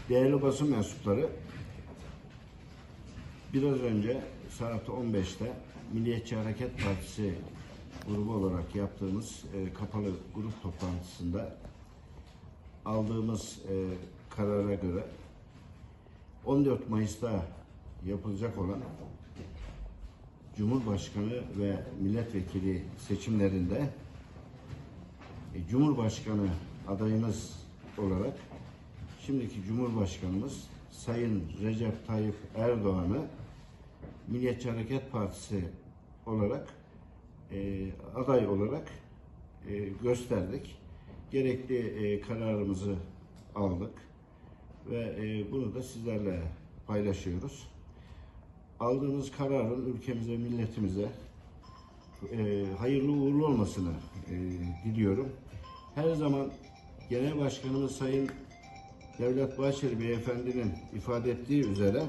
Değerli basın mensupları, biraz önce saat 15'te Milliyetçi Hareket Partisi grubu olarak yaptığımız kapalı grup toplantısında aldığımız karara göre 14 Mayıs'ta yapılacak olan Cumhurbaşkanı ve milletvekili seçimlerinde Cumhurbaşkanı adayımız olarak şimdiki Cumhurbaşkanımız Sayın Recep Tayyip Erdoğan'ı Milliyetçi Hareket Partisi olarak aday olarak gösterdik. Gerekli kararımızı aldık ve bunu da sizlerle paylaşıyoruz. Aldığımız kararın ülkemize, milletimize hayırlı uğurlu olmasını diliyorum. Her zaman Genel Başkanımız Sayın Devlet Bahçeli Beyefendi'nin ifade ettiği üzere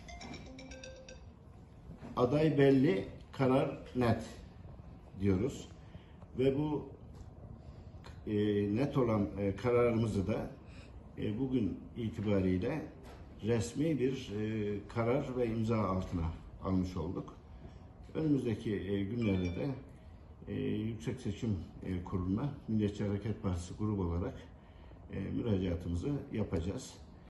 aday belli, karar net diyoruz. Ve bu net olan kararımızı da bugün itibariyle resmi bir karar ve imza altına almış olduk. Önümüzdeki günlerde de Yüksek Seçim Kurulu'na Milliyetçi Hareket Partisi grubu olarak müracaatımızı yapacağız.